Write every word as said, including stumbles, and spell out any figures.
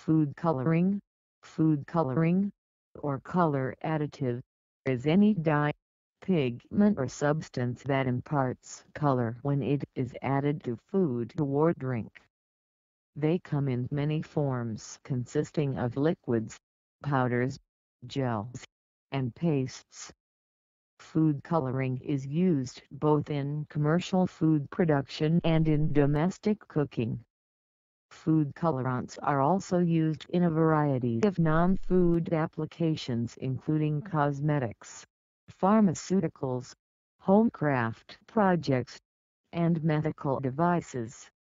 Food coloring. Food coloring, or color additive, is any dye, pigment or substance that imparts color when it is added to food or drink. They come in many forms consisting of liquids, powders, gels, and pastes. Food coloring is used both in commercial food production and in domestic cooking. Food colorants are also used in a variety of non-food applications including cosmetics, pharmaceuticals, homecraft projects, and medical devices.